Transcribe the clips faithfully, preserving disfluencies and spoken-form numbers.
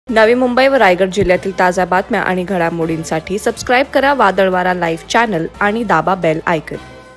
नवी मुंबई व रायगड जिल्ह्यातील ताज्या बातम्या आणि घडामोडींसाठी सबस्क्राइब करा वादळवारा लाईव्ह चॅनल आणि दाबा बेल आयकॉन.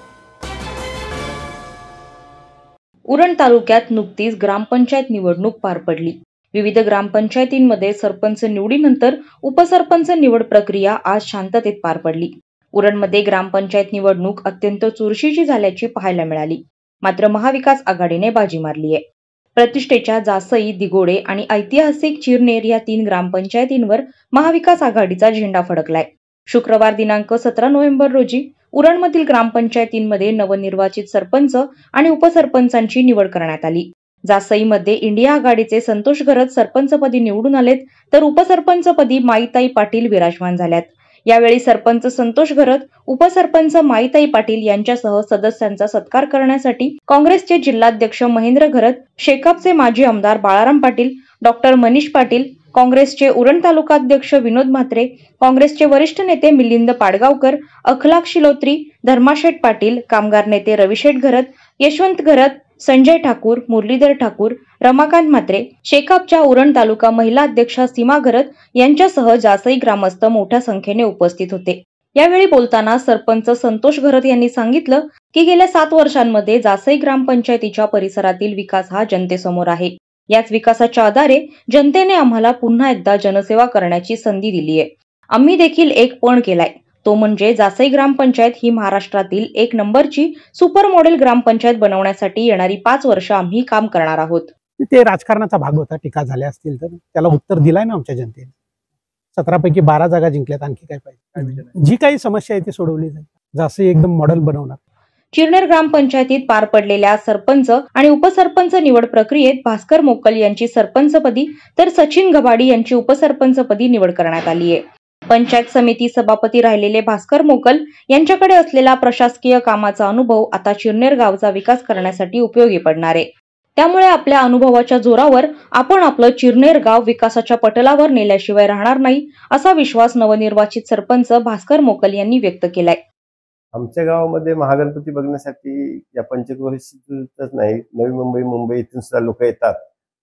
उरण तालुक्यात नुकतीच ग्रामपंचायत निवडणूक पार पडली. विविध ग्रामपंचायतींमध्ये सरपंच निवडीनंतर उपसरपंच निवड प्रक्रिया आज शांततेत पार पडली. उरणमध्ये ग्रामपंचायत निवडणूक अत्यंत चुरशीची झाल्याची पाहायला मिळाली. मात्र महाविकास आघाडीने बाजी मारली आहे. प्रतिष्ठेच्या जासई, दिगोडे आणि ऐतिहासिक चिरनेर या तीन ग्रामपंचायतींवर महाविकास आघाडीचा झेंडा फडकलाय. शुक्रवार दिनांक सतरा नोव्हेंबर रोजी उरणमधील ग्रामपंचायतींमध्ये नवनिर्वाचित सरपंच आणि उपसरपंचांची निवड करण्यात आली. जासईमध्ये इंडिया आघाडीचे संतोष घरत सरपंचपदी निवडून आलेत, तर उपसरपंचपदी माईताई पाटील विराजमान झाल्यात. यावेळी सरपंच संतोष घरत, उपसरपंच माईताई पाटील यांच्यासह सदस्यांचा सत्कार करण्यासाठी काँग्रेसचे जिल्हाध्यक्ष महेंद्र घरत, शेकापचे माजी आमदार बाळाराम पाटील, डॉक्टर मनीष पाटील, काँग्रेसचे उरण तालुकाध्यक्ष विनोद म्हात्रे, काँग्रेसचे वरिष्ठ नेते मिलिंद पाडगावकर, अखलाक शिलोत्री, धर्माशेठ पाटील, कामगार नेते रविशेठ घरत, यशवंत घरत, संजय ठाकूर, मुरलीधर ठाकूर, रमाकांत म्हात्रे, शेकापच्या उरण तालुका महिला अध्यक्षा सीमा घरत यांच्यासह जासई ग्रामस्थ मोठ्या संख्येने उपस्थित होते. यावेळी बोलताना सरपंच संतोष घरत यांनी सांगितलं की गेल्या सात वर्षांमध्ये जासई ग्रामपंचायतीच्या परिसरातील विकास हा जनतेसमोर आहे. याच विकासाच्या आधारे जनतेने आम्हाला पुन्हा एकदा जनसेवा करण्याची संधी दिली आहे. आम्ही देखील एक पण केलाय, तो म्हणजे जासई ग्रामपंचायत ही महाराष्ट्रातील एक नंबरची सुपर मॉडेल ग्रामपंचायत बनवण्यासाठी येणारी पाच वर्ष आम्ही काम करणार आहोत. ते राजकारणाचा भाग होता. टीका झाल्या असतील तर त्याला उत्तर दिलाय ना आमच्या जनतेने. सतरा पैकी बारा जागा जिंकल्यात. आणखी काय पाहिजे? जी काही समस्या आहे ती सोडवली जाईल. जासई एकदम मॉडेल बनवणार. चिरनेर ग्रामपंचायतीत पार पडलेल्या सरपंच आणि उपसरपंच निवड प्रक्रियेत भास्कर मोकल यांची सरपंचपदी तर सचिन गबाडी यांची उपसरपंचपदी निवड करण्यात आली आहे. पंचायत समिती सभापती राहिलेले भास्कर मोकल यांच्याकडे असलेला प्रशासकीय कामाचा अनुभव आता चिरनेर गावचा विकास करण्यासाठी उपयोगी पडणार आहे. त्यामुळे आपल्या अनुभवाच्या जोरावर आपण आपलं चिरनेर गाव विकासाच्या पटलावर नेल्याशिवाय राहणार नाही, असा विश्वास नवनिर्वाचित सरपंच भास्कर मोकल यांनी व्यक्त केलाय. आमच्या गावामध्ये महागणपती बघण्यासाठी या पंचक्रोशीतच नाही, नवी मुंबई मुंबई इथून सुद्धा लोक येतात.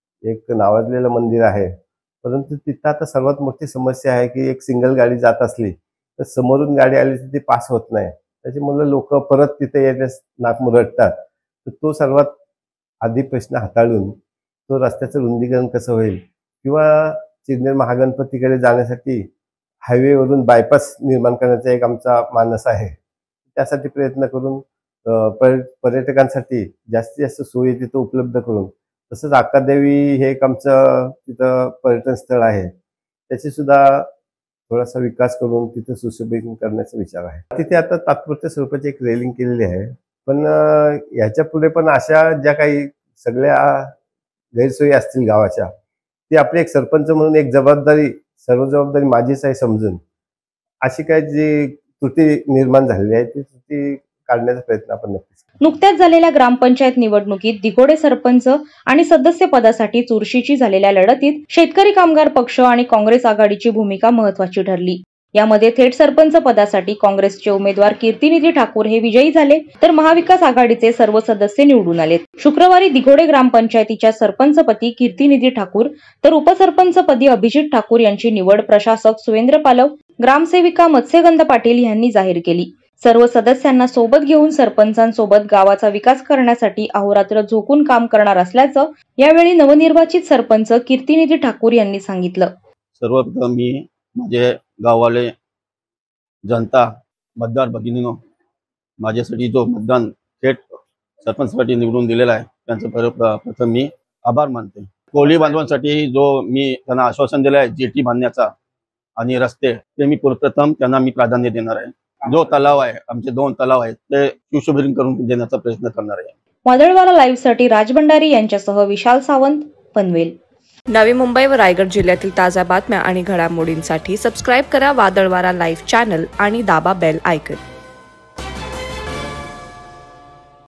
एक नावाजलेलं मंदिर आहे, परंतु तिथं आता सर्वात मोठी समस्या आहे की एक सिंगल गाडी जात असली तर समोरून गाडी आली तर ती पास होत नाही. त्याच्यामुळे लोक परत तिथे येण्यास नाक मुरडतात. तर तो सर्वात आधी प्रश्न हाताळून तो रस्त्याचं रुंदीकरण कसं होईल किंवा चिरनेर महागणपतीकडे जाण्यासाठी हायवेवरून बायपास निर्माण करण्याचा एक आमचा मानस आहे. त्यासाठी प्रयत्न करून पर्यटकांसाठी जास्तीत जास्त सोयी तिथं उपलब्ध करून, तसंच अक्कादेवी हे एक आमचं तिथं पर्यटन स्थळ आहे, त्याची सुद्धा थोडासा विकास करून तिथं सुशोभीकरण करण्याचा विचार आहे. तिथे आता तात्पुरत्या स्वरूपाची एक रेलिंग केलेली आहे, पण ह्याच्या पुढे पण अशा ज्या काही सगळ्या गैरसोयी असतील गावाच्या, ती आपली एक सरपंच म्हणून एक जबाबदारी, सर्व जबाबदारी माझीच आहे समजून, अशी काय जी त्रुटी निर्माण झालेली आहे ती त्रुटी काढण्याचा प्रयत्न आपण नक्कीच. नुकत्याच झालेल्या ग्रामपंचायत निवडणुकीत दिगोडे सरपंच आणि सदस्य पदासाठी चुरशीची झालेल्या लढतीत शेतकरी कामगार पक्ष आणि काँग्रेस आघाडीची भूमिका महत्वाची ठरली. यामध्ये थेट सरपंच पदासाठी काँग्रेसचे उमेदवार कीर्तिनिधी ठाकूर हे विजयी झाले, तर महाविकास आघाडीचे सर्व सदस्य निवडून आलेत. शुक्रवारी दिगोडे ग्रामपंचायतीच्या सरपंचपदी कीर्तिनिधी ठाकूर तर उपसरपंचपदी अभिजित ठाकूर यांची निवड प्रशासक सुरेंद्र पालव, ग्रामसेविका मत्स्यगंध पाटील यांनी जाहीर केली. सर्व सदस्यांना सोबत घेऊन सरपंचांसोबत गावाचा विकास करण्यासाठी अहोरात्र झोकून काम करणार असल्याचं यावेळी नवनिर्वाचित सरपंच कीर्तिनिधी ठाकूर यांनी सांगितलं. सर्वप्रथम मी माझे गाववाले जनता मतदार भगिनीनो, माझ्यासाठी जो मतदान थेट सरपंचसाठी निवडून दिलेला आहे त्यांचं प्रथम मी आभार मानते. कोळी बांधवांसाठी जो मी त्यांना आश्वासन दिलं आहे जेटी बांधण्याचा आणि रस्ते, ते मी प्रथम त्यांना मी प्राधान्य देणार आहे. जो तलाव आहे, आमचे दोन तलाव आहेत, ते सुशोभीकरण करून देण्याचा प्रयत्न करणार आहे. वादळवारा लाईव्ह साठी राज भंडारी यांच्यासह विशाल सावंत, पनवेल. नवी मुंबई व रायगड जिल्ह्यातील ताज्या बातम्या आणि घडामोडींसाठी सबस्क्राइब करा वादळवारा लाईव्ह चॅनल आणि दाबा बेल आयकॉन.